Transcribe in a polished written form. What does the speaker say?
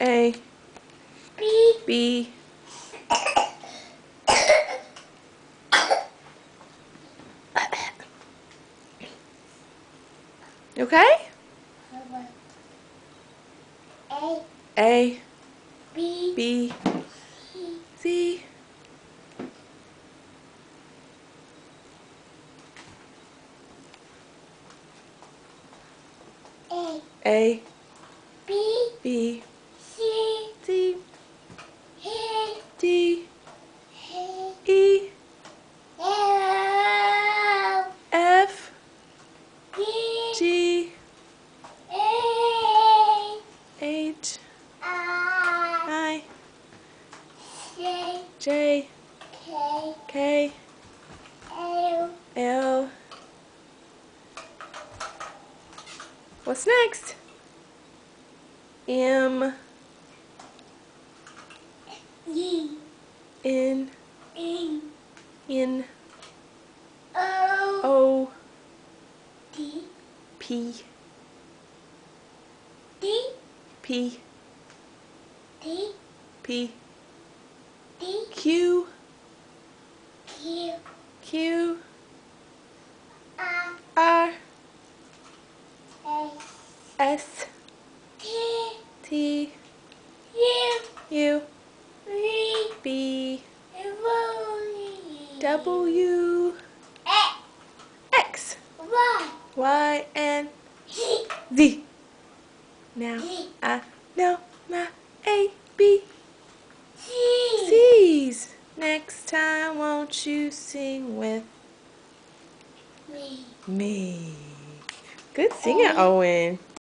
A. B. B. Okay? A. A. B. B. C. A. A. B. B. C. C. E. D. E. E. F. F. G. G. A. H. I. I. J. J. K. K. L. L. What's next? M. E. N. N. N. O. O. D. P. D. P. D. P. D. Q. Q. Q. R. R. S. S. T. T. U. U. V. B. W. W. X. X. Y. Y. and Z. Z. Now Z. I know my A, B, C. C's. Next time, won't you sing with Me. me? Good singing, Owen.